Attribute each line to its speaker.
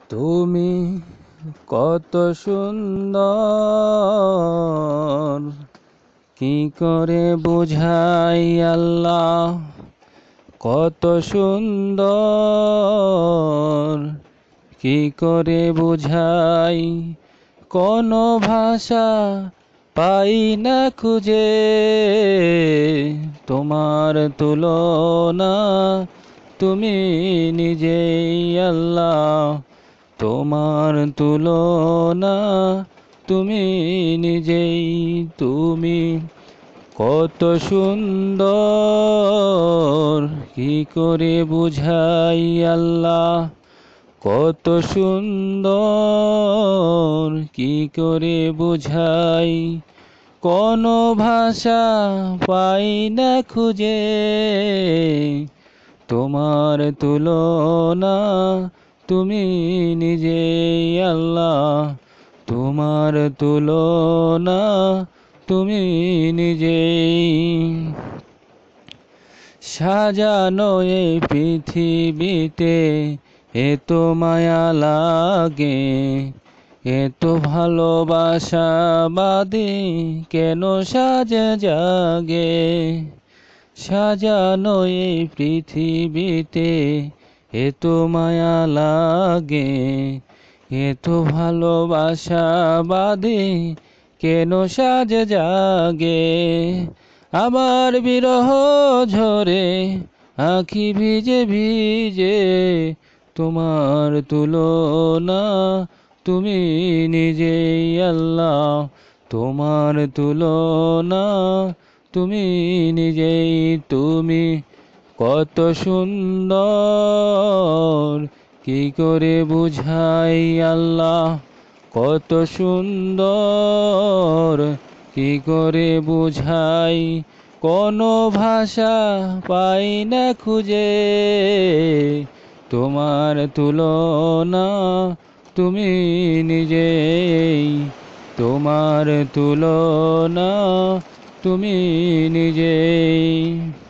Speaker 1: তুমি কত সুন্দর, কি করে বোঝাই আল্লাহ। কত সুন্দর, কি করে বোঝাই। কোনো ভাষা পাই না খুঁজে, তোমার তুলনা তুমি নিজেই আল্লাহ। তোমার তুলনা তুমি নিজেই। তুমি কত সুন্দর, কি করে বুঝাই আল্লাহ। কত সুন্দর, কি করে বুঝাই। কোনো ভাষা পাই না খুঁজে, তোমার তুলনা তুমি নিজেই আল্লাহ। তোমার তুলনা তুমি নিজেই। সাজানো এই পৃথিবীতে এত মায়া লাগে, এত ভালোবাসা বাদে কেন সাজে জাগে। সাজানো এই পৃথিবীতে এত মায়া লাগে, এত ভালোবাসা বাদে কেন সাজে জাগে। আবার বিরহ ঝরে আঁখি ভিজে ভিজে, তোমার তুলনা তুমি নিজেই আল্লাহ। তোমার তুলনা তুমি নিজেই। তুমি কত সুন্দর, কি করে বুঝাই আল্লাহ। কত সুন্দর, কি করে বুঝাই। কোনো ভাষা পাই না খুঁজে, তোমার তুলনা তুমি নিজেই। তোমার তুলনা তুমি নিজেই।